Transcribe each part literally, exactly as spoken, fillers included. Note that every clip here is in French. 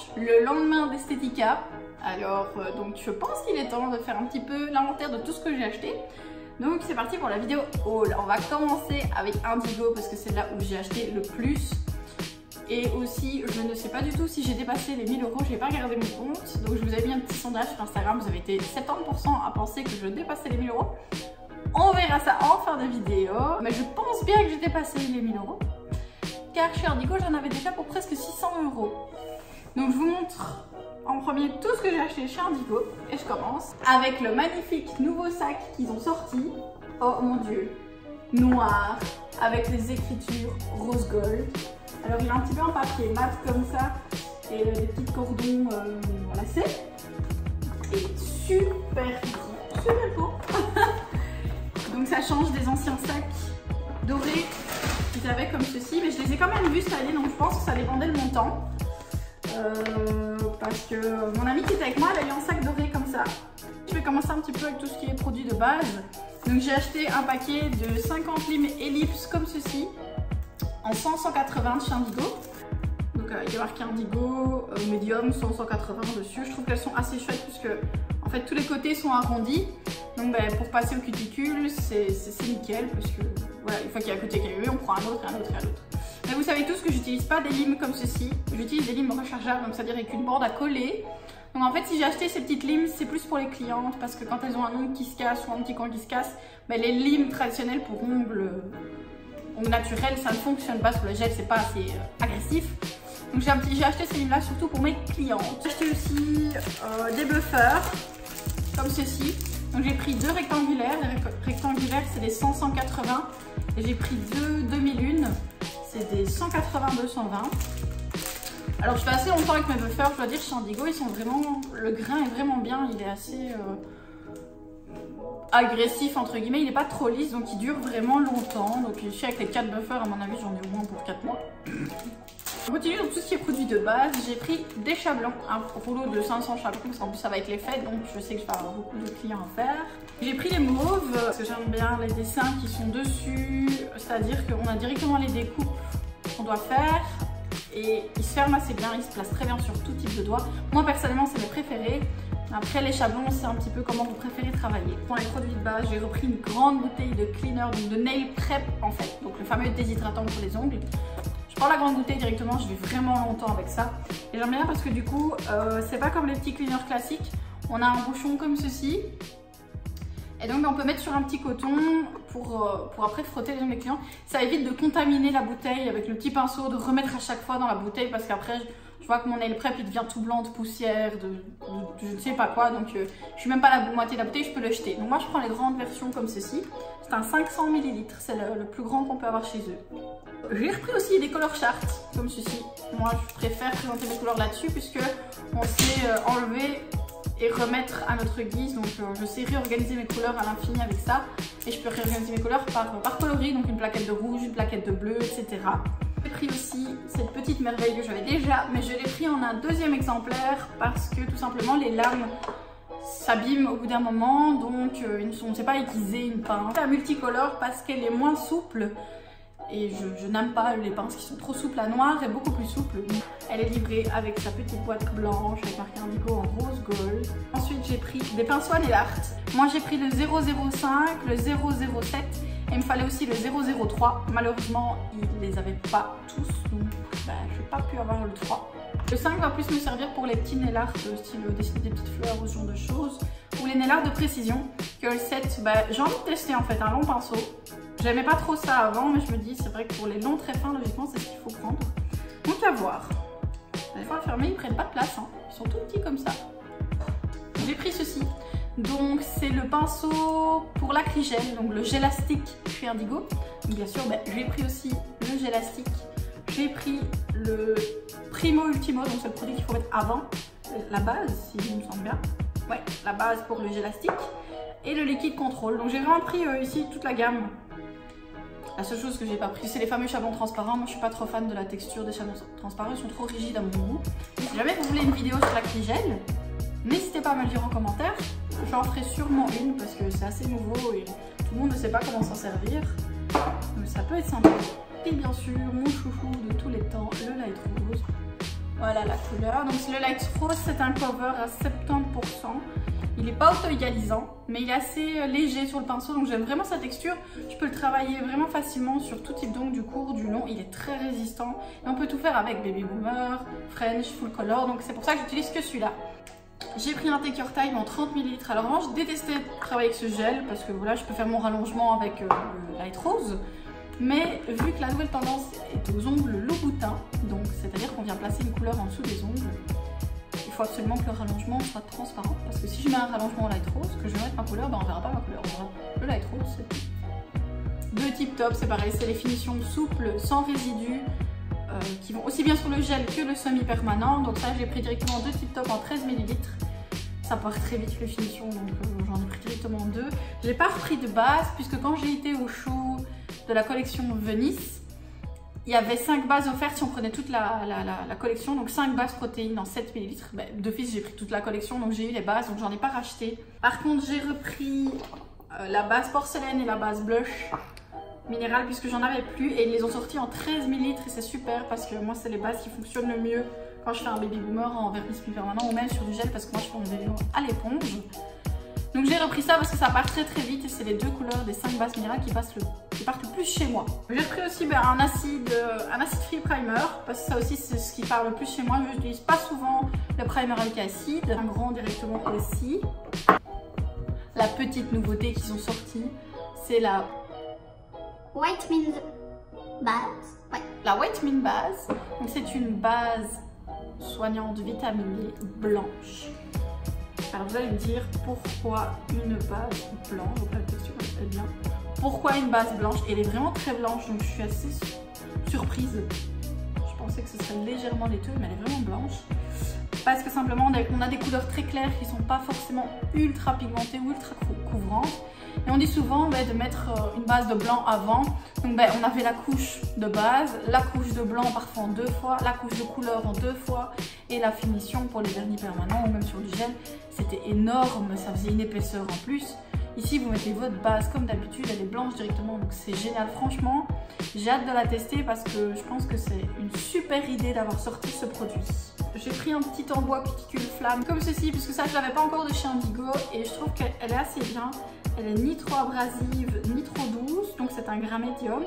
le lendemain d'Estetica. Alors euh, donc je pense qu'il est temps de faire un petit peu l'inventaire de tout ce que j'ai acheté. Donc c'est parti pour la vidéo haul. On va commencer avec Indigo parce que c'est là où j'ai acheté le plus. Et aussi, je ne sais pas du tout si j'ai dépassé les mille euros, j'ai pas regardé mon compte. Donc je vous avais mis un petit sondage sur Instagram, vous avez été soixante-dix pour cent à penser que je dépassais les mille euros. On verra ça en fin de vidéo. Mais je pense bien que j'ai dépassé les mille euros. Car chez Indigo, j'en avais déjà pour presque six cents euros. Donc je vous montre en premier tout ce que j'ai acheté chez Indigo. Et je commence avec le magnifique nouveau sac qu'ils ont sorti. Oh mon dieu, noir, avec les écritures rose gold. Alors il est un petit peu en papier mat comme ça et des petits cordons euh, lacés. Et super super beau. Donc ça change des anciens sacs dorés qu'ils avaient comme ceci, mais je les ai quand même vus cette année, donc je pense que ça dépendait le montant. Euh, parce que mon amie qui était avec moi, elle a eu un sac doré comme ça. Je vais commencer un petit peu avec tout ce qui est produit de base. Donc j'ai acheté un paquet de cinquante limes ellipses comme ceci, en cent à cent quatre-vingts de chez Indigo. Donc euh, il y a marqué Indigo, euh, médium, cent à cent quatre-vingts dessus. Je trouve qu'elles sont assez chouettes puisque en fait tous les côtés sont arrondis. Donc ben, pour passer au cuticule, c'est nickel parce que voilà, une fois qu'il y a un côté qui est eu, on prend un autre, un autre, un autre. Mais vous savez tous que j'utilise pas des limes comme ceci. J'utilise des limes rechargeables, donc c'est-à-dire avec une bande à coller. Donc en fait, si j'ai acheté ces petites limes, c'est plus pour les clientes parce que quand elles ont un ongle qui se casse ou un petit coin qui se casse, ben, les limes traditionnelles pour ongles, ongles naturels, ça ne fonctionne pas sur le gel, c'est pas assez euh, agressif. Donc j'ai acheté ces limes-là surtout pour mes clientes. J'ai acheté aussi euh, des buffers comme ceci. Donc j'ai pris deux rectangulaires. Les rectangulaires, c'est des cent à cent quatre-vingts. Et j'ai pris deux deux mille un. C'est des cent quatre-vingts à deux cent vingt. Alors je fais assez longtemps avec mes buffers, je dois dire chez Indigo, ils sont vraiment, le grain est vraiment bien, il est assez euh, agressif entre guillemets, il n'est pas trop lisse donc il dure vraiment longtemps. Donc je suis avec les quatre buffers, à mon avis j'en ai au moins pour quatre mois. On continue dans tout ce qui est produit de base. J'ai pris des chablons, un rouleau de cinq cents chablons parce qu'en plus ça va être les fêtes donc je sais que je vais avoir beaucoup de clients à faire. J'ai pris les mauves parce que j'aime bien les dessins qui sont dessus, c'est-à-dire qu'on a directement les découpes qu'on doit faire et ils se ferment assez bien, ils se placent très bien sur tout type de doigts. Moi personnellement c'est mes préférés. Après les chablons c'est un petit peu comment vous préférez travailler. Pour les produits de base j'ai repris une grande bouteille de cleaner, donc de nail prep en fait, donc le fameux déshydratant pour les ongles. Je prends la grande bouteille directement, je vais vraiment longtemps avec ça. Et j'aime bien parce que du coup, euh, c'est pas comme les petits cleaners classiques. On a un bouchon comme ceci. Et donc on peut mettre sur un petit coton pour, euh, pour après frotter les ongles des clients. Ça évite de contaminer la bouteille avec le petit pinceau, de remettre à chaque fois dans la bouteille parce qu'après je vois que mon nail prep il devient tout blanc de poussière, de, de, de je ne sais pas quoi. Donc euh, je suis même pas la moitié de la bouteille, je peux le jeter. Donc moi je prends les grandes versions comme ceci. C'est un cinq cents millilitres, c'est le, le plus grand qu'on peut avoir chez eux. J'ai repris aussi des color charts comme ceci. Moi je préfère présenter mes couleurs là-dessus puisque on sait euh, enlever et remettre à notre guise. Donc euh, je sais réorganiser mes couleurs à l'infini avec ça. Et je peux réorganiser mes couleurs par, par coloris, donc une plaquette de rouge, une plaquette de bleu, et cetera. J'ai pris aussi cette petite merveille que j'avais déjà, mais je l'ai pris en un deuxième exemplaire parce que tout simplement les lames s'abîment au bout d'un moment. Donc euh, ils ne sont, c'est pas aiguisé une pince. C'est un multicolore parce qu'elle est moins souple. Et je, je n'aime pas les pinces qui sont trop souples. La noire est beaucoup plus souple. Elle est livrée avec sa petite boîte blanche avec marqué Indigo en rose gold. Ensuite j'ai pris des pinceaux à nail art. Moi j'ai pris le zéro zéro cinq, le zéro zéro sept et il me fallait aussi le zéro zéro trois. Malheureusement ils les avaient pas tous donc bah, je n'ai pas pu avoir le trois. Le cinq va plus me servir pour les petits nail art, style dessiner des petites fleurs ou ce genre de choses. Ou les nail art de précision. Que le sept, bah, j'ai envie de tester en fait un long pinceau. J'aimais pas trop ça avant, mais je me dis c'est vrai que pour les longs très fins, logiquement c'est ce qu'il faut prendre. Donc à voir. Des fois fermés, ils prennent pas de place, hein. Ils sont tout petits comme ça. J'ai pris ceci. Donc c'est le pinceau pour l'acrygel, donc le gélastique chez Indigo. Donc bien sûr, bah, j'ai pris aussi le gélastique. J'ai pris le Primo Ultimo, donc c'est le produit qu'il faut mettre avant la base, si je me sens bien. Ouais, la base pour le gélastique. Et le liquide contrôle. Donc j'ai vraiment pris euh, ici toute la gamme. La seule chose que j'ai pas pris, c'est les fameux chablons transparents. Moi je suis pas trop fan de la texture des chablons transparents, ils sont trop rigides à mon goût. Donc, si jamais vous voulez une vidéo sur l'acrygel, n'hésitez pas à me le dire en commentaire. J'en ferai sûrement une parce que c'est assez nouveau et tout le monde ne sait pas comment s'en servir. Donc ça peut être sympa. Et bien sûr, mon chouchou de tous les temps, le Light Rose. Voilà la couleur. Donc le Light Rose, c'est un cover à soixante-dix pour cent. Il n'est pas auto-égalisant, mais il est assez léger sur le pinceau, donc j'aime vraiment sa texture. Je peux le travailler vraiment facilement sur tout type d'ongles, du court, du long. Il est très résistant et on peut tout faire avec Baby Boomer, French, Full Color, donc c'est pour ça que j'utilise que celui-là. J'ai pris un Take Your Time en trente millilitres. Alors vraiment, je détestais travailler avec ce gel parce que voilà, je peux faire mon rallongement avec euh, le Light Rose. Mais vu que la nouvelle tendance est aux ongles Louboutin, donc c'est-à-dire qu'on vient placer une couleur en dessous des ongles, il faut absolument que le rallongement soit transparent, parce que si je mets un rallongement Light Rose, que je vais mettre ma couleur, ben on verra pas ma couleur, on verra le Light Rose, c'est tout. Deux Tip Top, c'est pareil, c'est les finitions souples, sans résidus, euh, qui vont aussi bien sur le gel que le semi-permanent. Donc ça, j'ai pris directement deux Tip Top en treize millilitres. Ça part très vite les finitions, donc euh, j'en ai pris directement deux. J'ai pas repris de base, puisque quand j'ai été au show de la collection Venice, il y avait cinq bases offertes si on prenait toute la, la, la, la collection, donc cinq bases protéines en sept millilitres. Ben, d'office, j'ai pris toute la collection, donc j'ai eu les bases, donc j'en ai pas racheté. Par contre, j'ai repris euh, la base porcelaine et la base blush minérale, puisque j'en avais plus, et ils les ont sortis en treize millilitres, et c'est super, parce que moi, c'est les bases qui fonctionnent le mieux quand je fais un Baby Boomer en vernis semi-permanent, ou même sur du gel, parce que moi, je fais mon Baby Boomer à l'éponge. Donc j'ai repris ça parce que ça part très très vite et c'est les deux couleurs des cinq bases minérales qui, passent le, qui partent le plus chez moi. J'ai pris aussi ben, un acide un acide free primer parce que ça aussi c'est ce qui part le plus chez moi. Je n'utilise pas souvent le primer avec acide. Un grand directement aussi. La petite nouveauté qu'ils ont sortie, c'est la White Mint Base. Ouais. La White Mint Base. Donc c'est une base soignante vitaminée blanche. Alors vous allez me dire pourquoi une base blanche, donc la texture est bien. Pourquoi une base blanche? Elle est vraiment très blanche, donc je suis assez surprise. Je pensais que ce serait légèrement laiteux, mais elle est vraiment blanche. Parce que simplement on a des couleurs très claires qui ne sont pas forcément ultra pigmentées ou ultra couvrantes. Et on dit souvent bah, de mettre une base de blanc avant. Donc bah, on avait la couche de base, la couche de blanc parfois en deux fois, la couche de couleur en deux fois et la finition pour les vernis permanents ou même sur du gel. C'était énorme, ça faisait une épaisseur en plus. Ici vous mettez votre base comme d'habitude, elle est blanche directement, donc c'est génial. Franchement, j'ai hâte de la tester parce que je pense que c'est une super idée d'avoir sorti ce produit. J'ai pris un petit embout cuticule flamme comme ceci, puisque ça je l'avais pas encore de chez Indigo et je trouve qu'elle est assez bien. Elle est ni trop abrasive ni trop douce, donc c'est un grain médium.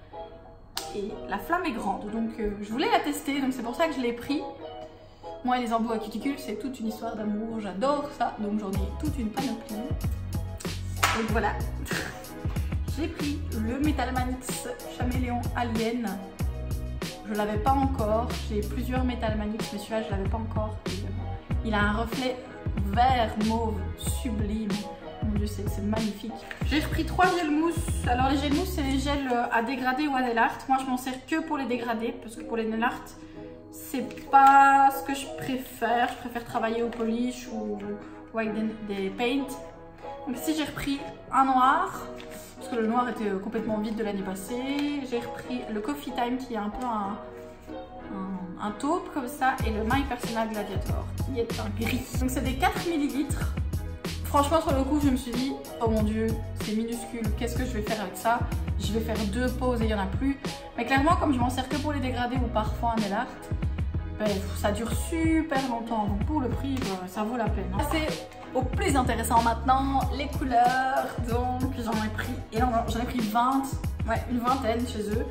Et la flamme est grande, donc euh, je voulais la tester, donc c'est pour ça que je l'ai pris. Moi les embouts à cuticule c'est toute une histoire d'amour, j'adore ça, donc j'en ai toute une panoplie. Donc voilà, j'ai pris le Metalmanix Caméléon Alien. Je ne l'avais pas encore, j'ai plusieurs Metalmanix, mais celui-là je ne l'avais pas encore. Il a un reflet vert mauve sublime. Mon dieu, c'est magnifique. J'ai repris trois gels mousse. Alors les gels mousse, c'est les gels à dégrader ou à nail art. Moi, je m'en sers que pour les dégrader, parce que pour les nail art, c'est pas ce que je préfère. Je préfère travailler au polish ou, ou avec des, des paints. Donc ici, j'ai repris un noir, parce que le noir était complètement vide de l'année passée. J'ai repris le Coffee Time, qui est un peu un, un, un taupe comme ça, et le My Personal Gladiator, qui est un gris. Donc c'est des quatre millilitres. Franchement, sur le coup, je me suis dit, oh mon dieu, c'est minuscule, qu'est-ce que je vais faire avec ça? Je vais faire deux pauses et il n'y en a plus. Mais clairement, comme je m'en sers que pour les dégradés ou parfois un nail art, ben, ça dure super longtemps. Donc pour le prix, ben, ça vaut la peine. Hein. C'est au plus intéressant maintenant, les couleurs. Donc j'en ai pris, et j'en ai pris vingt, ouais, une vingtaine chez eux.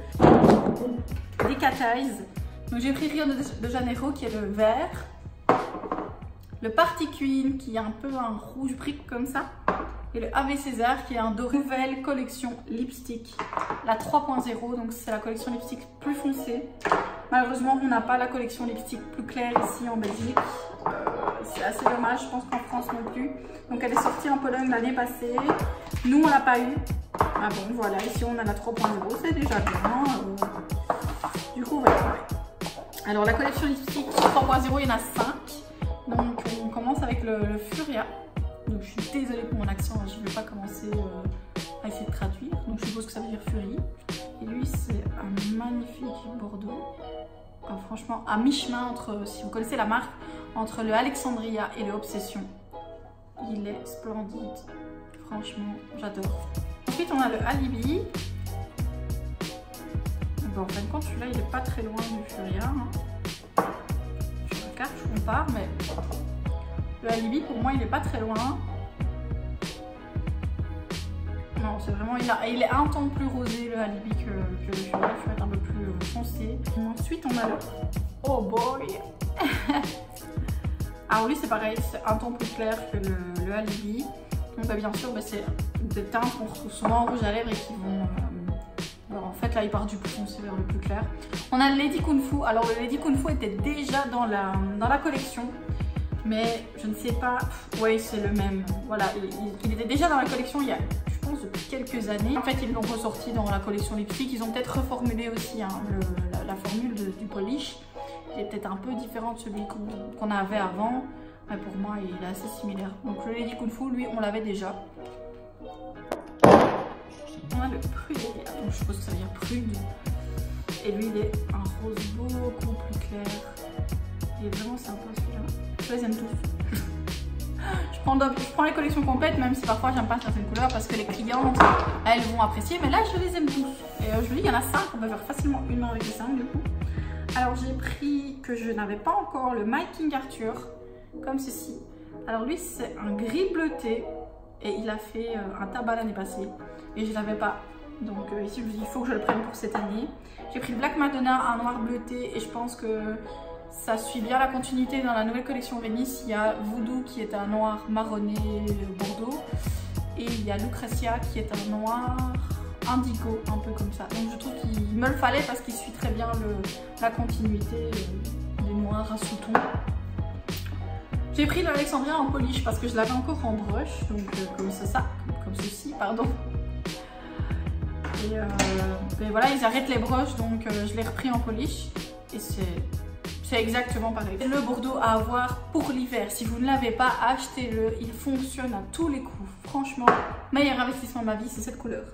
Des Cat Eyes. Donc j'ai pris Rio de Janeiro qui est le vert. Le Party Queen qui est un peu un rouge brique comme ça. Et le Ave César qui est un doré. Nouvelle collection lipstick, la trois point zéro, donc c'est la collection lipstick plus foncée. Malheureusement, on n'a pas la collection lipstick plus claire ici en Belgique. Euh, c'est assez dommage, je pense qu'en France non plus. Donc elle est sortie en Pologne l'année passée. Nous, on l'a pas eu. Ah bon, voilà, ici on a la trois point zéro, c'est déjà bien. Euh, du coup, voilà. Alors la collection lipstick trois point zéro, il y en a cinq. Donc on commence avec le, le Furia. Donc je suis désolée pour mon accent, je ne vais pas commencer euh, à essayer de traduire. Donc je suppose que ça veut dire Fury. Et lui c'est un magnifique Bordeaux. Euh, franchement à mi-chemin entre, si vous connaissez la marque, entre le Alexandria et le Obsession. Il est splendide. Franchement, j'adore. Ensuite on a le Alibi. Bon, en fin de compte celui-là il n'est pas très loin du Furia. Hein. carte, je compare, mais le Alibi pour moi il est pas très loin. Non, c'est vraiment, il, a, il est un ton plus rosé le Alibi que, que le violet, je vais être un peu plus foncé. Ensuite on a le Oh boy. Alors lui c'est pareil, c'est un ton plus clair que le, le Alibi. Donc bah, bien sûr bah, c'est des teintes qu'on retrouve souvent en rouge à lèvres et qui vont... Euh, en fait là il part du plus foncé vers le plus clair. On a le Lady Kung Fu. Alors le Lady Kung Fu était déjà dans la, dans la collection. Mais je ne sais pas... Oui c'est le même. Voilà, il, il était déjà dans la collection il y a... je pense depuis quelques années. En fait ils l'ont ressorti dans la collection lipstick. Ils ont peut-être reformulé aussi hein, le, la, la formule de, du polish. Il est peut-être un peu différent de celui qu'on qu'on avait avant. Mais pour moi il est assez similaire. Donc le Lady Kung Fu lui on l'avait déjà. On a le Prude. Donc je suppose que ça veut dire prude. Et lui il est un rose beaucoup plus clair. Il est vraiment sympa celui-là. Je les aime tous. Je prends, je prends les collections complètes même si parfois j'aime pas certaines couleurs parce que les clientes elles vont apprécier. Mais là je les aime tous. Et euh, je vous dis il y en a cinq. On peut faire facilement une main avec les cinq du coup. Alors j'ai pris que je n'avais pas encore le My King Arthur. Comme ceci. Alors lui c'est un gris bleuté. Et il a fait euh, un tabac l'année passée. Et je ne l'avais pas. Donc euh, ici je me dis il faut que je le prenne pour cette année. J'ai pris le Black Madonna, un noir bleuté. Et je pense que ça suit bien la continuité dans la nouvelle collection Venice. Il y a Voodoo qui est un noir marronné bordeaux. Et il y a Lucrezia qui est un noir indigo, un peu comme ça. Donc je trouve qu'il me le fallait parce qu'il suit très bien le, la continuité euh, des noirs à sous-ton. J'ai pris l'Alexandria en polish parce que je l'avais encore en brush, donc euh, comme ça, ça, comme ceci, pardon. Et, euh, et voilà, ils arrêtent les brushes, donc euh, je l'ai repris en polish. Et c'est exactement pareil. C'est le Bordeaux à avoir pour l'hiver. Si vous ne l'avez pas, achetez-le. Il fonctionne à tous les coups. Franchement, meilleur investissement de ma vie, c'est cette couleur.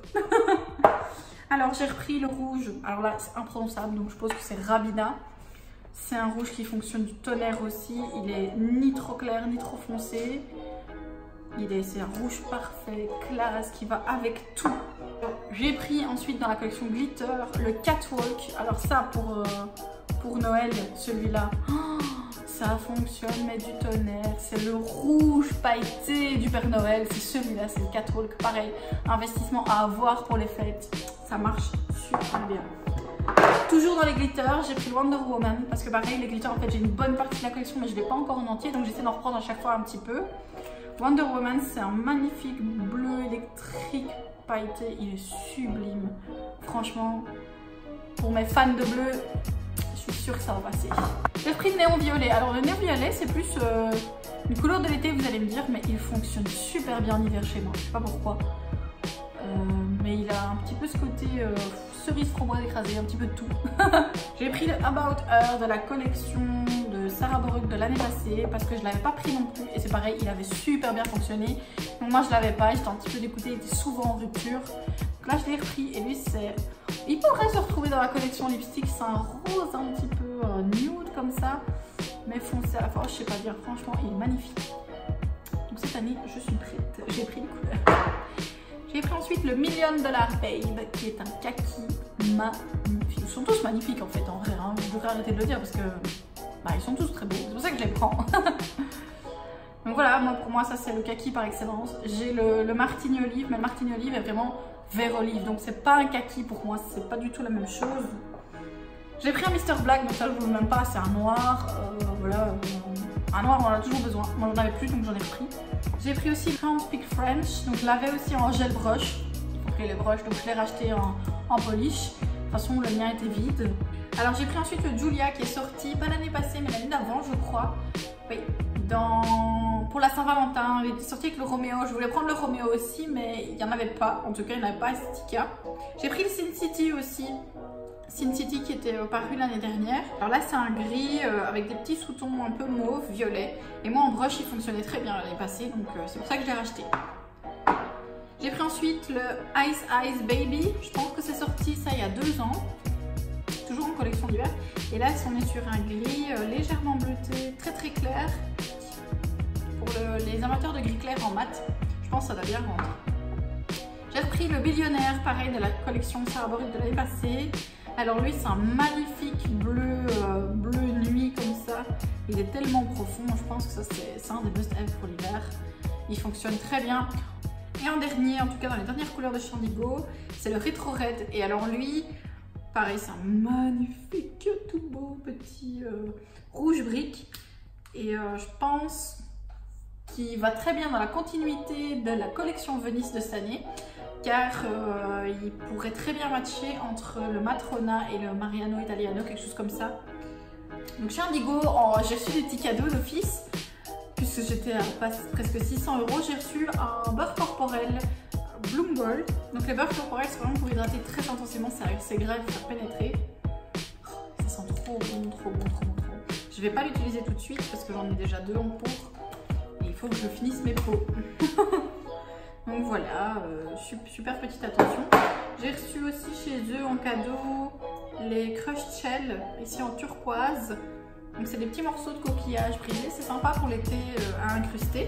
Alors j'ai repris le rouge. Alors là, c'est imprononçable, donc je pense que c'est Rabina. C'est un rouge qui fonctionne du tonnerre aussi. Il est ni trop clair ni trop foncé. Il est, c'est un rouge parfait, classe, qui va avec tout. J'ai pris ensuite dans la collection Glitter le Catwalk. Alors ça pour, euh, pour Noël, celui-là, oh, ça fonctionne mais du tonnerre. C'est le rouge pailleté du Père Noël. C'est celui-là, c'est le Catwalk. Pareil, investissement à avoir pour les fêtes. Ça marche super bien. Toujours dans les glitters, j'ai pris Wonder Woman parce que pareil, les glitters, en fait, j'ai une bonne partie de la collection, mais je ne l'ai pas encore en entier, donc j'essaie d'en reprendre à chaque fois un petit peu. Wonder Woman, c'est un magnifique bleu électrique pailleté, il est sublime. Franchement, pour mes fans de bleu, je suis sûre que ça va passer. J'ai pris le néon violet. Alors le néon violet, c'est plus euh, une couleur de l'été, vous allez me dire, mais il fonctionne super bien en hiver chez moi. Je sais pas pourquoi. Euh, mais il a un petit peu ce côté euh, cerise framboise écrasée, un petit peu de tout. J'ai pris le About Her de la collection de Sarah Boruch de l'année passée parce que je l'avais pas pris non plus et c'est pareil, il avait super bien fonctionné. Donc moi je l'avais pas, j'étais un petit peu dégoûtée, il était souvent en rupture. Donc là je l'ai repris et lui c'est... Il pourrait se retrouver dans la collection lipstick, c'est un rose un petit peu euh, nude comme ça, mais foncé à la fois, je sais pas dire, franchement il est magnifique. Donc cette année je suis prête, j'ai pris les couleurs. J'ai pris ensuite le Million Dollar Babe qui est un kaki magnifique. Ils sont tous magnifiques en fait en vrai, hein. Je devrais arrêter de le dire parce que bah, ils sont tous très beaux, c'est pour ça que je les prends. Donc voilà, moi, pour moi ça c'est le kaki par excellence. J'ai le, le Martini Olive, mais le Martini Olive est vraiment vert olive, donc c'est pas un kaki pour moi, c'est pas du tout la même chose. J'ai pris un Mister Black, donc ça je vous le même pas, c'est un noir, euh, voilà, euh, un noir on en a toujours besoin, moi j'en avais plus donc j'en ai pris. J'ai pris aussi Can't Speak French, donc je l'avais aussi en gel brush, il faut créer les brushes, donc je l'ai racheté en, en polish. De toute façon le mien était vide. Alors j'ai pris ensuite le Julia qui est sorti, pas l'année passée mais l'année d'avant je crois. Oui, dans... pour la Saint-Valentin, il est sorti avec le Roméo. Je voulais prendre le Roméo aussi mais il n'y en avait pas, en tout cas il n'y en avait pas à Esthetica. J'ai pris le Sin City aussi. Sin City qui était paru l'année dernière. Alors là c'est un gris euh, avec des petits sous-tons un peu mauve, violet. Et moi en brush il fonctionnait très bien l'année passée donc euh, c'est pour ça que je l'ai racheté. J'ai pris ensuite le Ice Ice Baby. Je pense que c'est sorti ça il y a deux ans. Toujours en collection d'hiver. Et là on est sur un gris euh, légèrement bleuté, très très clair. Pour le, les amateurs de gris clair en mat, je pense que ça doit bien rendre. J'ai repris le Billionnaire, pareil de la collection Sarah Boruch de l'année passée. Alors lui c'est un magnifique bleu, euh, bleu nuit comme ça, ça. Il est tellement profond, je pense que ça c'est un des must-have pour l'hiver. Il fonctionne très bien. Et en dernier, en tout cas dans les dernières couleurs de chez Indigo, c'est le Retro Red. Et alors lui, pareil, c'est un magnifique, tout beau petit euh, rouge brique. Et euh, je pense qu'il va très bien dans la continuité de la collection Venice de cette année. Car euh, il pourrait très bien matcher entre le Matrona et le Mariano Italiano, quelque chose comme ça. Donc chez Indigo, oh, j'ai reçu des petits cadeaux d'office. Puisque j'étais à presque six cents euros, j'ai reçu un beurre corporel Bloom Gold. Donc les beurres corporels, c'est vraiment pour hydrater très intensément, c'est grave, faire pénétrer. Oh, ça sent trop bon, trop bon, trop bon, trop bon. Je vais pas l'utiliser tout de suite parce que j'en ai déjà deux en pour. Et il faut que je finisse mes pots. Donc voilà, euh, super petite attention. J'ai reçu aussi chez eux en cadeau les Crushed Shell, ici en turquoise. Donc c'est des petits morceaux de coquillage brisés, c'est sympa pour l'été euh, à incruster.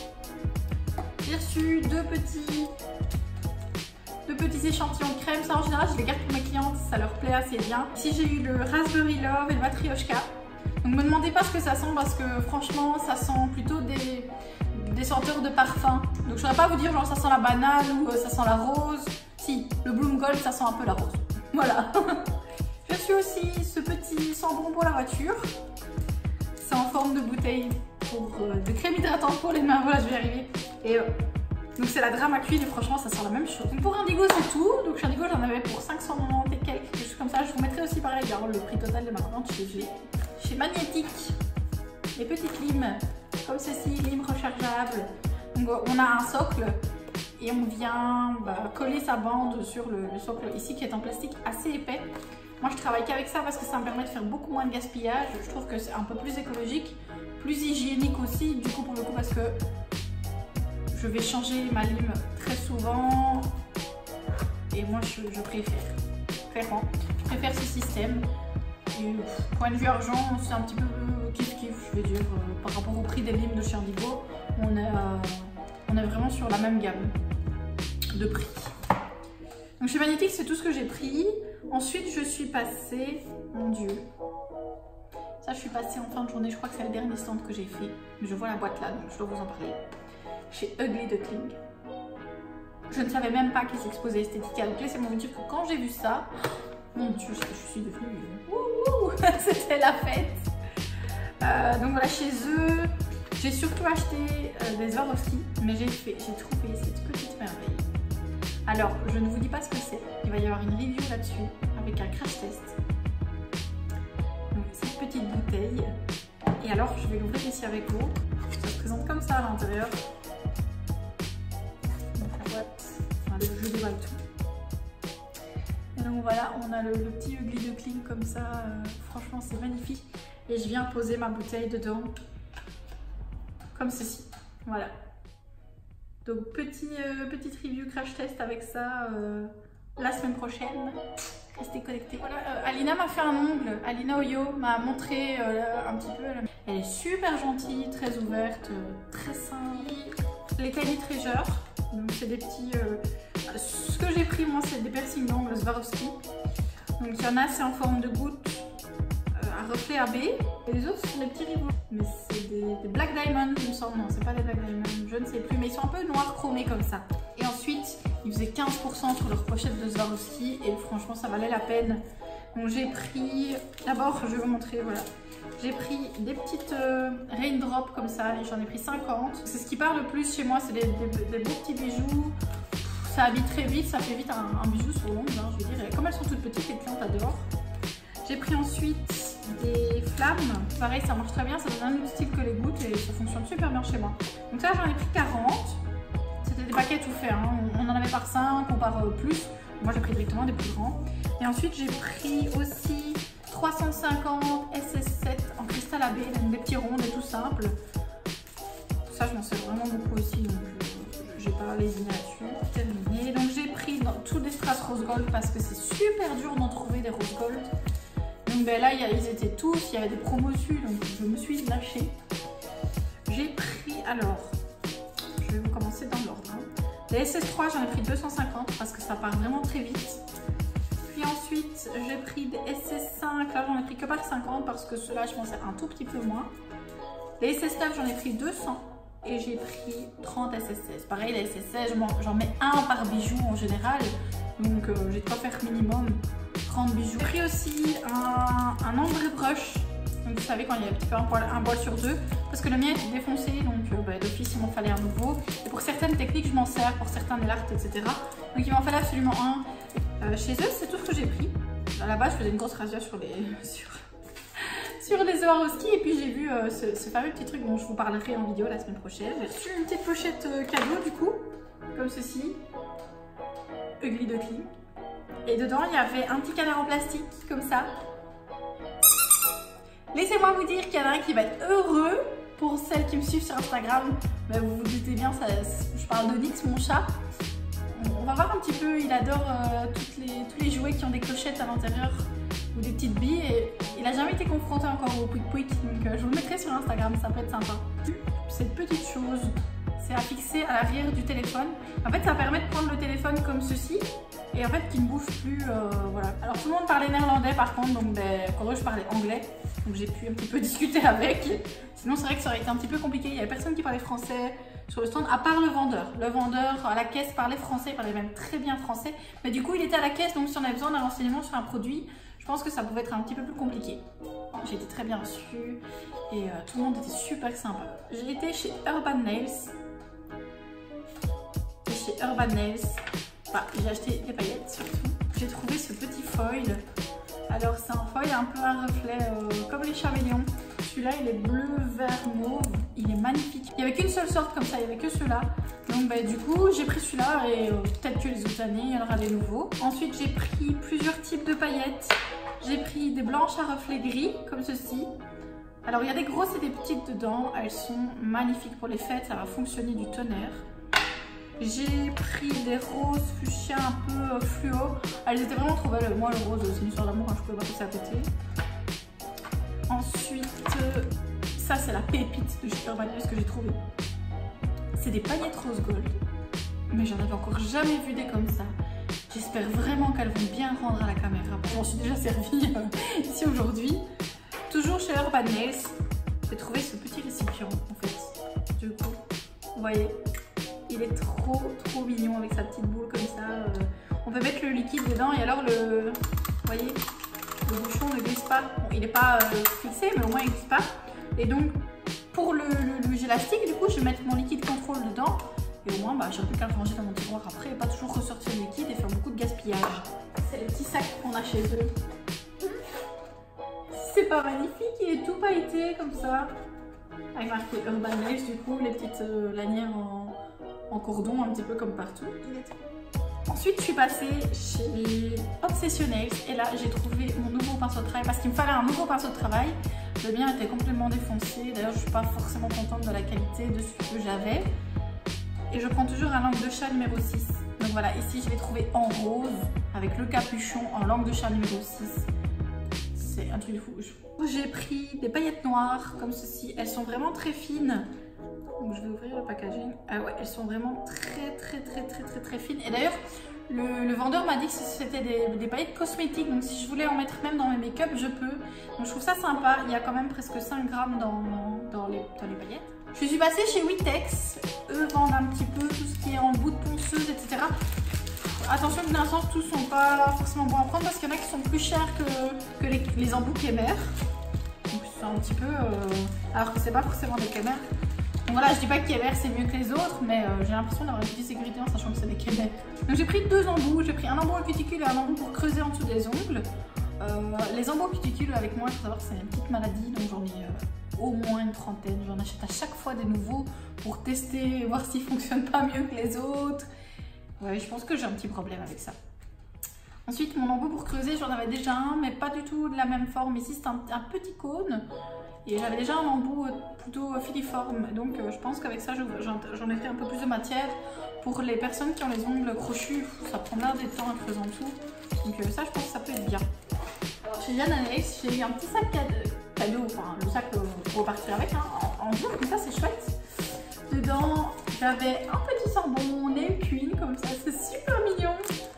J'ai reçu deux petits, deux petits échantillons de crème. Ça en général je les garde pour mes clientes, ça leur plaît assez bien. Ici j'ai eu le Raspberry Love et le Matryoshka. Donc me demandez pas ce que ça sent parce que franchement ça sent plutôt des, des senteurs de parfum. Donc je saurais pas vous dire genre ça sent la banane ou euh, ça sent la rose. Si, le Bloom Gold ça sent un peu la rose. Voilà. J'ai reçu aussi ce petit sambon pour la voiture. C'est en forme de bouteille pour, euh, de crème hydratante pour les mains. Voilà, je vais y arriver. Et euh, donc c'est la Drama Queen et franchement ça sent la même chose. Donc pour Indigo c'est tout. Donc chez Indigo j'en avais pour cinq cent quatre-vingt-dix et quelques, quelque chose comme ça. Je vous mettrai aussi pareil alors, le prix total de ma commande chez G. Chez Magnétique, les petites limes comme ceci, limes rechargeables. Donc on a un socle et on vient bah, coller sa bande sur le, le socle ici qui est en plastique assez épais. Moi je travaille qu'avec ça parce que ça me permet de faire beaucoup moins de gaspillage. Je trouve que c'est un peu plus écologique, plus hygiénique aussi du coup pour le coup parce que je vais changer ma lime très souvent et moi je, je préfère, clairement, je préfère ce système. Et point de vue argent c'est un petit peu kiff kiff je vais dire euh, par rapport au prix des limes de chez Indigo, on est, euh, on est vraiment sur la même gamme de prix. Donc chez Magnétique c'est tout ce que j'ai pris. Ensuite, je suis passée, mon Dieu, ça je suis passée en fin de journée, je crois que c'est le dernier stand que j'ai fait, mais je vois la boîte là, donc je dois vous en parler. Chez Ugly Duckling. Je ne savais même pas qu'ils s'exposaient Estetica, donc laissez-moi vous dire que quand j'ai vu ça, mon Dieu, je suis devenue, wouhou, c'était la fête. Euh, donc voilà, chez eux, j'ai surtout acheté euh, des Swarovski, mais j'ai trouvé cette petite merveille. Alors, je ne vous dis pas ce que c'est. Il va y avoir une review là-dessus avec un crash test. Donc, cette petite bouteille. Et alors, je vais l'ouvrir ici avec vous. Ça se présente comme ça à l'intérieur. Donc, la boîte. Enfin, je déballe tout. Et donc, voilà, on a le, le petit Ugly Duckling comme ça. Euh, franchement, c'est magnifique. Et je viens poser ma bouteille dedans. Comme ceci. Voilà. Donc petit, euh, petite review crash test avec ça euh, la semaine prochaine. Restez connectés. Voilà, euh, Alina m'a fait un ongle. Alina Oyo m'a montré euh, un petit peu. Elle est super gentille, très ouverte, euh, très simple. Les Tiny Treasure. Donc c'est des petits... Euh, ce que j'ai pris moi c'est des piercings d'ongles Swarovski. Donc il y en a c'est en forme de goutte. Un reflet A B et les autres sont des petits ribots, mais c'est des, des Black Diamond il me semble, non c'est pas des Black Diamond, je ne sais plus, mais ils sont un peu noirs chromés comme ça. Et ensuite ils faisaient quinze pour cent sur leur pochette de Swarovski et franchement ça valait la peine. Donc j'ai pris, d'abord je vais vous montrer, voilà, j'ai pris des petites euh, raindrops comme ça, j'en ai pris cinquante. C'est ce qui part le plus chez moi, c'est des, des, des beaux petits bijoux. Ça habille très vite, ça fait vite un, un bijou sur l'ongle, hein, je veux dire, et comme elles sont toutes petites, les clientes adorent. J'ai pris ensuite des flammes, pareil ça marche très bien, ça donne un autre style que les gouttes et ça fonctionne super bien chez moi. Donc ça j'en ai pris quarante, c'était des paquets tout faits, hein. On en avait par cinq ou par euh, plus, moi j'ai pris directement des plus grands. Et ensuite j'ai pris aussi trois cent cinquante S S sept en cristal A B, donc des petits ronds, des tout simples. Ça je m'en sers vraiment beaucoup aussi, donc euh, j'ai pas lésiné là-dessus. Terminé, donc j'ai pris dans, tous des strass rose gold parce que c'est super dur d'en trouver des rose gold. Donc ben là, ils étaient tous, il y avait des promos dessus, donc je me suis lâchée. J'ai pris, alors, je vais vous commencer dans l'ordre. Hein. Les S S trois, j'en ai pris deux cent cinquante parce que ça part vraiment très vite. puis ensuite j'ai pris des S S cinq, là j'en ai pris que par cinquante parce que ceux-là je m'en sers un tout petit peu moins. Les S S neuf j'en ai pris deux cents et j'ai pris trente S S seize. Pareil les S S seize j'en mets un par bijou en général, donc euh, j'ai de quoi faire minimum trente bijoux. J'ai pris aussi un, un ombre brush, donc vous savez quand il y a un petit peu un poil, un poil sur deux, parce que le mien était défoncé, donc euh, bah, d'office il m'en fallait un nouveau. Et pour certaines techniques je m'en sers, pour certains nail art, et cetera. Donc il m'en fallait absolument un. Euh, chez eux c'est tout ce que j'ai pris. À la base je faisais une grosse razzia sur les sur, sur les Swarovski et puis j'ai vu euh, ce, ce fameux petit truc dont je vous parlerai en vidéo la semaine prochaine. J'ai reçu une petite pochette euh, cadeau du coup, comme ceci, Ugly Duckling. Et dedans il y avait un petit canard en plastique comme ça. Laissez-moi vous dire qu'il y en a un qui va être heureux. Pour celles qui me suivent sur Instagram, bah vous vous doutez bien, ça, je parle de Nix, mon chat. On va voir un petit peu, il adore euh, toutes les, tous les jouets qui ont des clochettes à l'intérieur ou des petites billes et il n'a jamais été confronté encore au Pouic Pouic, donc euh, je vous le mettrai sur Instagram, ça peut être sympa. Cette petite chose, c'est à fixer à l'arrière du téléphone. En fait ça permet de prendre le téléphone comme ceci et en fait qui ne bouge plus, euh, voilà. Alors tout le monde parlait néerlandais par contre, donc ben, pour eux je parlais anglais, donc j'ai pu un petit peu discuter avec. Sinon c'est vrai que ça aurait été un petit peu compliqué, il y avait personne qui parlait français sur le stand, à part le vendeur. Le vendeur à la caisse parlait français, il parlait même très bien français, mais du coup il était à la caisse, donc si on avait besoin d'un renseignement sur un produit, je pense que ça pouvait être un petit peu plus compliqué. J'ai été très bien reçue et euh, tout le monde était super sympa. J'ai été chez Urban Nails. Et chez Urban Nails, bah, j'ai acheté des paillettes surtout. J'ai trouvé ce petit foil. Alors c'est un foil un peu à reflet euh, comme les chameleons. Celui-là il est bleu, vert, mauve, il est magnifique. Il n'y avait qu'une seule sorte comme ça, il n'y avait que ceux-là. Donc bah, du coup j'ai pris celui-là et euh, peut-être que les autres années il y en aura des nouveaux. Ensuite j'ai pris plusieurs types de paillettes. J'ai pris des blanches à reflet gris comme ceci. Alors il y a des grosses et des petites dedans, elles sont magnifiques pour les fêtes, ça va fonctionner du tonnerre. J'ai pris des roses fuchsia un peu fluo. Elles étaient vraiment trop belles. Moi, le rose, c'est une histoire d'amour, hein, je pouvais pas passer à côté. Ensuite, ça, c'est la pépite de chez Urban Nails que j'ai trouvé. C'est des paillettes rose gold. Mais j'en avais encore jamais vu des comme ça. J'espère vraiment qu'elles vont bien rendre à la caméra. J'en suis déjà servie euh, ici aujourd'hui. Toujours chez Urban Nails, j'ai trouvé ce petit récipient, en fait. Du coup, vous voyez, il est trop trop mignon avec sa petite boule comme ça. Euh, on peut mettre le liquide dedans et alors le, vous voyez, le bouchon ne glisse pas. Bon, il n'est pas euh, fixé mais au moins il ne glisse pas. Et donc pour le, le, le gélastique, du coup je vais mettre mon liquide contrôle dedans et au moins bah, j'ai plus qu'à le ranger dans mon tiroir après et pas toujours ressortir le liquide et faire beaucoup de gaspillage. C'est les petits sacs qu'on a chez eux. C'est pas magnifique, il est tout pailleté comme ça. Avec marqué Urban Nails du coup, les petites euh, lanières en en cordon un petit peu comme partout. Ensuite je suis passée chez Obsession Nails et là j'ai trouvé mon nouveau pinceau de travail parce qu'il me fallait un nouveau pinceau de travail. Le mien était complètement défoncé, d'ailleurs je suis pas forcément contente de la qualité de ce que j'avais. Et je prends toujours un langue de chat numéro six. Donc voilà, ici je l'ai trouvé en rose avec le capuchon en langue de chat numéro six. C'est un truc de fou. J'ai pris des paillettes noires comme ceci, elles sont vraiment très fines. Donc je vais ouvrir le packaging. Ah ouais, elles sont vraiment très très très très très très fines. Et d'ailleurs, le, le vendeur m'a dit que c'était des, des paillettes cosmétiques. Donc si je voulais en mettre même dans mes make-up, je peux. Donc je trouve ça sympa. Il y a quand même presque cinq grammes dans, dans, les, dans les paillettes. Je suis passée chez Witex. Eux vendent un petit peu tout ce qui est en bout de ponceuse, et cetera. Attention que dans un sens, tous sont pas forcément bons à prendre parce qu'il y en a qui sont plus chers que, que les, les embouts Kemer. Donc c'est un petit peu... Euh, alors que c'est pas forcément des Kemer. Donc voilà, je dis pas que Kemer c'est mieux que les autres, mais euh, j'ai l'impression d'avoir une petite sécurité en sachant que c'est des Kemer. Donc j'ai pris deux embouts, j'ai pris un embout à cuticule et un embout pour creuser en dessous des ongles. Euh, les embouts à cuticule avec moi, il faut savoir que c'est une petite maladie, donc j'en ai euh, au moins une trentaine. J'en achète à chaque fois des nouveaux pour tester, voir s'ils fonctionnent pas mieux que les autres. Ouais, je pense que j'ai un petit problème avec ça. Ensuite, mon embout pour creuser, j'en avais déjà un, mais pas du tout de la même forme. Ici, c'est un, un petit cône. Et j'avais déjà un embout plutôt filiforme, donc euh, je pense qu'avec ça j'en ai fait un peu plus de matière. Pour les personnes qui ont les ongles crochus, ça prend bien des temps à creuser en dessous. Donc euh, ça je pense que ça peut être bien. Alors chez Diane Alex, j'ai eu un petit sac cadeau, enfin le sac euh, pour repartir avec, hein, en velours, comme ça c'est chouette. Dedans j'avais un petit sambon Nail Queen comme ça, c'est super mignon.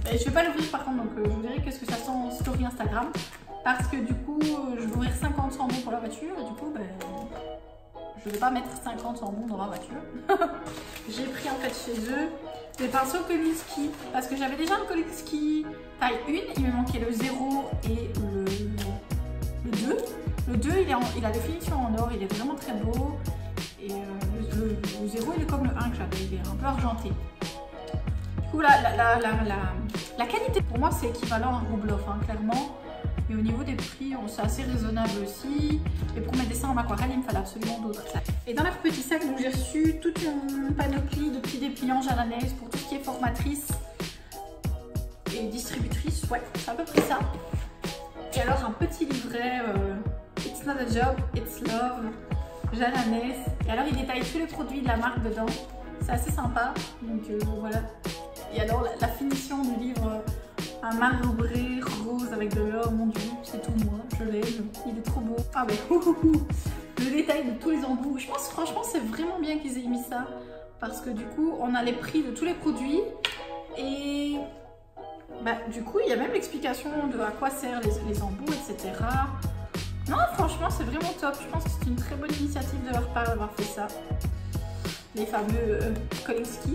Et je vais pas l'ouvrir par contre, donc euh, je vous dirai qu'est-ce que ça sent en story Instagram. Parce que du coup, je vais ouvrir cinquante sambons pour la voiture. Et du coup, ben, je vais pas mettre cinquante sambons dans ma voiture. J'ai pris en fait chez eux des pinceaux Kolinsky. Parce que j'avais déjà un Kolinsky taille un. Il me manquait le zéro et le, le deux. Le deux, il, est en, il a des finitions en or. Il est vraiment très beau. Et euh, le, le, le zéro, il est comme le un que j'avais. Il est un peu argenté. Du coup, la, la, la, la, la, la qualité pour moi, c'est équivalent à Rubloff, hein, clairement. Et au niveau des prix, c'est assez raisonnable aussi. Et pour mes dessins en aquarelle, il me fallait absolument d'autres sacs. Et dans leur petit sac, j'ai reçu toute une panoplie de petits dépliants Jalanaise pour tout ce qui est formatrice et distributrice. Ouais, c'est à peu près ça. Et alors un petit livret, euh, It's not a job, it's love, Jalanaise. Et alors il détaille tous les produits de la marque dedans. C'est assez sympa. Donc euh, voilà. Et alors la, la finition du livre, un marbré rose avec de l'or, mon dieu, c'est tout moi, je l'aime, il est trop beau. Ah ben, le détail de tous les embouts, je pense franchement c'est vraiment bien qu'ils aient mis ça, parce que du coup on a les prix de tous les produits, et bah, du coup il y a même l'explication de à quoi servent les, les embouts, et cetera. Non franchement c'est vraiment top, je pense que c'est une très bonne initiative de leur part d'avoir fait ça. Les fameux euh, Kolinsky.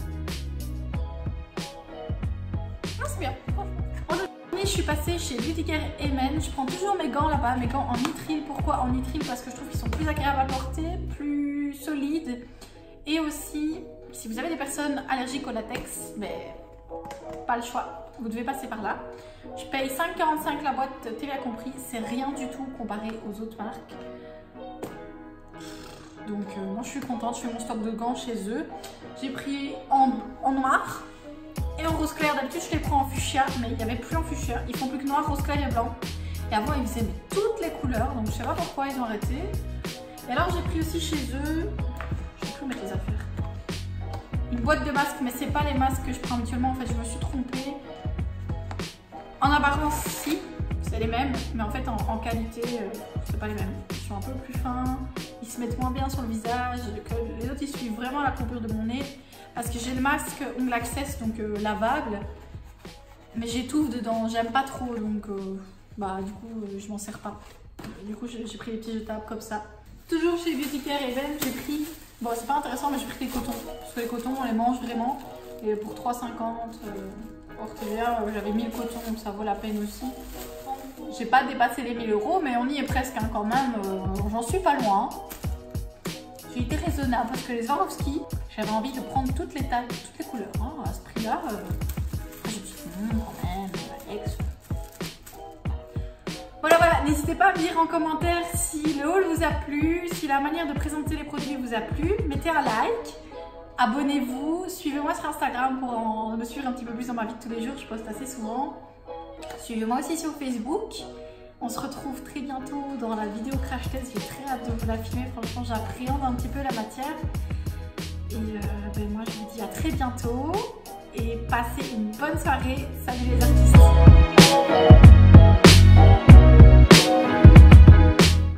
C'est bien. En dernier, je suis passée chez Beauty Care Emen. Je prends toujours mes gants là-bas, mes gants en nitrile. Pourquoi en nitrile? Parce que je trouve qu'ils sont plus agréables à porter, plus solides. Et aussi, si vous avez des personnes allergiques au latex, mais pas le choix, vous devez passer par là. Je paye cinq quarante-cinq la boîte, T V A compris. C'est rien du tout comparé aux autres marques. Donc euh, moi je suis contente, je fais mon stock de gants chez eux. J'ai pris en, en noir. Et en rose clair, d'habitude je les prends en fuchsia, mais il n'y avait plus en fuchsia. Ils font plus que noir, rose clair et blanc. Et avant ils faisaient toutes les couleurs, donc je sais pas pourquoi ils ont arrêté. Et alors j'ai pris aussi chez eux, je sais plus où mettre les affaires, une boîte de masques, mais c'est pas les masques que je prends habituellement, en fait je me suis trompée. En apparence si, c'est les mêmes, mais en fait en, en qualité euh, c'est pas les mêmes. Ils sont un peu plus fins, ils se mettent moins bien sur le visage, que les autres ils suivent vraiment la courbure de mon nez. Parce que j'ai le masque Ongle Access, donc euh, lavable, mais j'étouffe dedans, j'aime pas trop, donc euh, bah du coup euh, je m'en sers pas. Du coup j'ai pris des petits jetables comme ça. Toujours chez Beauty Care Emen, j'ai pris, bon c'est pas intéressant, mais j'ai pris des cotons, parce que les cotons on les mange vraiment, et pour trois cinquante euh, hors T V A, euh, j'avais mis le coton, donc ça vaut la peine aussi. J'ai pas dépassé les mille euros, mais on y est presque hein, quand même, euh, j'en suis pas loin. J'ai été raisonnable parce que les Swarovski, j'avais envie de prendre toutes les tailles, toutes les couleurs. Hein, à ce prix-là, euh, je me suis dit, hum, quand même, Alex. Voilà, voilà, n'hésitez pas à me dire en commentaire si le haul vous a plu, si la manière de présenter les produits vous a plu. Mettez un like, abonnez-vous, suivez-moi sur Instagram pour en, me suivre un petit peu plus dans ma vie de tous les jours, je poste assez souvent. Suivez-moi aussi sur Facebook. On se retrouve très bientôt dans la vidéo crash test, j'ai très hâte de vous la filmer, franchement j'appréhende un petit peu la matière. Et euh, ben moi je vous dis à très bientôt et passez une bonne soirée, salut les artistes.